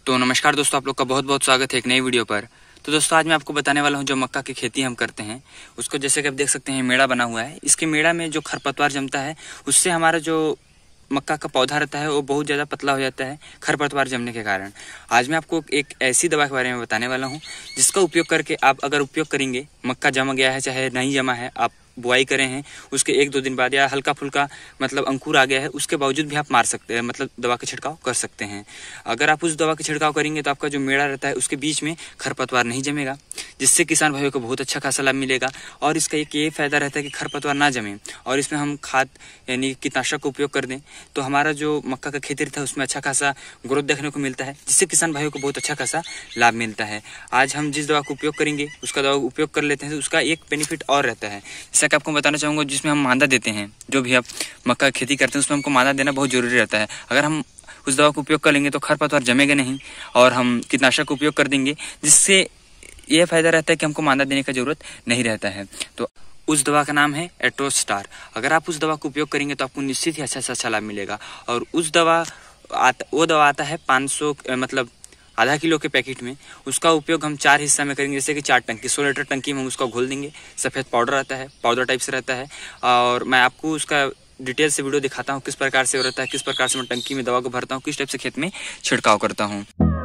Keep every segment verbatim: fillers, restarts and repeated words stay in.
तो नमस्कार दोस्तों, आप लोग का बहुत बहुत स्वागत है एक नई वीडियो पर। तो दोस्तों आज मैं आपको बताने वाला हूं जो मक्का की खेती हम करते हैं उसको, जैसे कि आप देख सकते हैं मेड़ा बना हुआ है। इसके मेड़ा में जो खरपतवार जमता है उससे हमारा जो मक्का का पौधा रहता है वो बहुत ज़्यादा पतला हो जाता है खरपतवार जमने के कारण। आज मैं आपको एक ऐसी दवा के बारे में बताने वाला हूँ जिसका उपयोग करके आप अगर उपयोग करेंगे, मक्का जम गया है चाहे नहीं जमा है, आप बुआई करे हैं उसके एक दो दिन बाद या हल्का फुल्का मतलब अंकुर आ गया है, उसके बावजूद भी आप मार सकते हैं, मतलब दवा का छिड़काव कर सकते हैं। अगर आप उस दवा का छिड़काव करेंगे तो आपका जो मेड़ा रहता है उसके बीच में खरपतवार नहीं जमेगा, जिससे किसान भाइयों को बहुत अच्छा खासा लाभ मिलेगा। और इसका एक ये फायदा रहता है कि खरपतवार ना जमे, और इसमें हम खाद यानी कीटनाशक का उपयोग कर दें तो हमारा जो मक्का का खेती रहता है उसमें अच्छा खासा ग्रोथ देखने को मिलता है, जिससे किसान भाइयों को बहुत अच्छा खासा लाभ मिलता है। आज हम जिस दवा का उपयोग करेंगे उसका दवा उपयोग कर लेते हैं तो उसका एक बेनिफिट और रहता है, जैसा कि आपको बताना चाहूँगा, जिसमें हम मादा देते हैं। जो भी आप मक्का की खेती करते हैं उसमें हमको मादा देना बहुत जरूरी रहता है। अगर हम उस दवा का उपयोग कर लेंगे तो खरपतवार जमेगा नहीं, और हम कीटनाशक का उपयोग कर देंगे जिससे यह फायदा रहता है कि हमको मादा देने का जरूरत नहीं रहता है। तो उस दवा का नाम है एट्रोस्टार। अगर आप उस दवा का उपयोग करेंगे तो आपको निश्चित ही अच्छा से अच्छा लाभ मिलेगा। और उस दवा आता वो दवा आता है पाँच सौ मतलब आधा किलो के पैकेट में। उसका उपयोग हम चार हिस्सा में करेंगे, जैसे कि चार टंकी सौ लीटर टंकी में हम उसका घोल देंगे। सफ़ेद पाउडर आता है, पाउडर टाइप से रहता है, और मैं आपको उसका डिटेल से वीडियो दिखाता हूँ किस प्रकार से हो रहता है, किस प्रकार से मैं टंकी में दवा को भरता हूँ, किस टाइप से खेत में छिड़काव करता हूँ।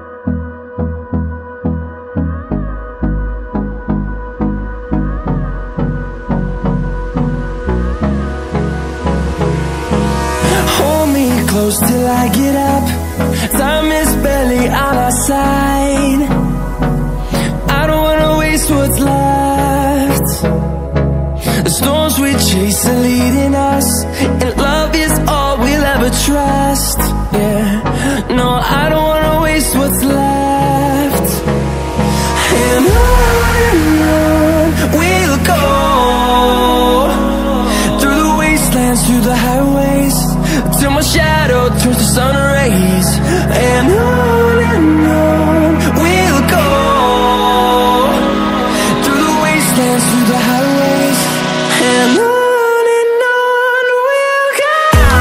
Close till I get up. Time is barely on our side. I don't wanna waste what's left. The storms we chase are leading us, and love is all we'll ever trust. Yeah, no, I don't wanna waste what's left. And on and on we'll go, through the wastelands, through the highways, till my shadow turns to sun rays. And on and on we'll go, through the wastelands, through the highways, and on and on we'll go.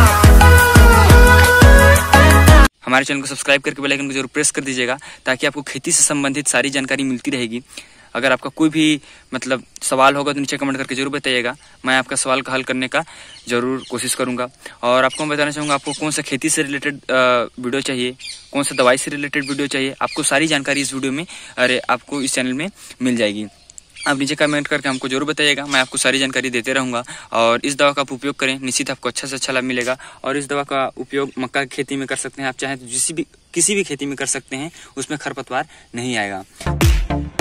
हमारे channel को subscribe करके bell icon को जरूर press कर दीजिएगा, ताकि आपको खेती से संबंधित सारी जानकारी मिलती रहेगी। अगर आपका कोई भी मतलब सवाल होगा तो नीचे कमेंट करके जरूर बताइएगा, मैं आपका सवाल का हल करने का जरूर कोशिश करूंगा। और आपको मैं बताना चाहूँगा, आपको कौन सा खेती से रिलेटेड वीडियो चाहिए, कौन सा दवाई से रिलेटेड वीडियो चाहिए, आपको सारी जानकारी इस वीडियो में अरे आपको इस चैनल में मिल जाएगी। आप नीचे कमेंट करके हमको जरूर बताइएगा, मैं आपको सारी जानकारी देते रहूँगा। और इस दवा का आप उपयोग करें, निश्चित आपको अच्छा से अच्छा लाभ मिलेगा। और इस दवा का उपयोग मक्का की खेती में कर सकते हैं, आप चाहें तो जिस भी किसी भी खेती में कर सकते हैं, उसमें खरपतवार नहीं आएगा।